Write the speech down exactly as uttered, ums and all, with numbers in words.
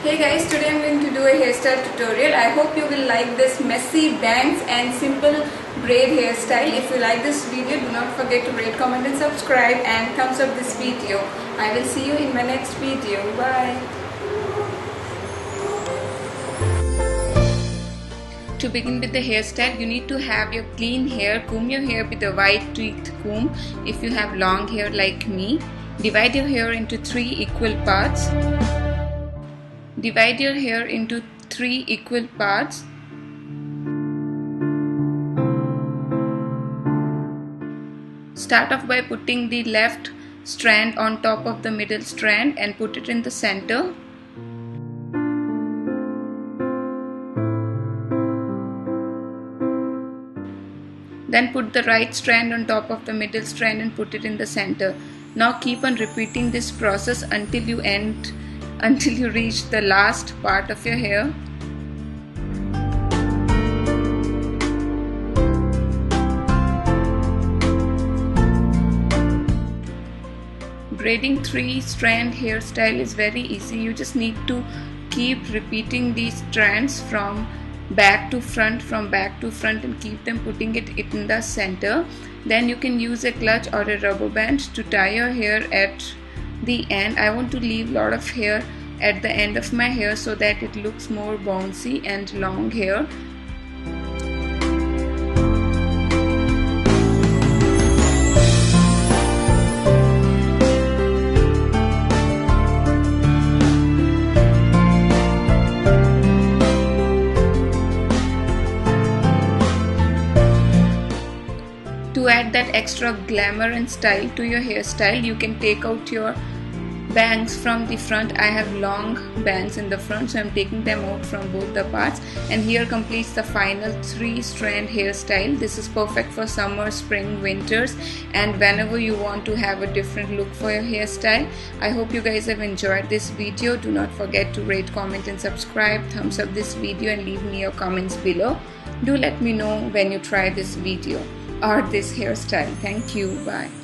Hey guys, today I'm going to do a hairstyle tutorial. I hope you will like this messy bangs and simple braid hairstyle. If you like this video, do not forget to rate, comment and subscribe and thumbs up this video. I will see you in my next video. Bye. To begin with the hairstyle, you need to have your clean hair. Comb your hair with a wide teeth comb if you have long hair like me. Divide your hair into three equal parts. Divide your hair into three equal parts. Start off by putting the left strand on top of the middle strand and put it in the center. Then put the right strand on top of the middle strand and put it in the center. Now keep on repeating this process until you end until you reach the last part of your hair. Braiding three strand hairstyle is very easy. You just need to keep repeating these strands from back to front, from back to front and keep them putting it in the center. Then you can use a clutch or a rubber band to tie your hair at the end. I want to leave a lot of hair at the end of my hair so that it looks more bouncy and long hair. To add that extra glamour and style to your hairstyle, you can take out your bangs from the front. I have long bangs in the front, so I'm taking them out from both the parts, and here completes the final three strand hairstyle. This is perfect for summer, spring, winters, and whenever you want to have a different look for your hairstyle. I hope you guys have enjoyed this video. Do not forget to rate, comment and subscribe. Thumbs up this video and leave me your comments below. Do let me know when you try this video or this hairstyle. Thank you. Bye.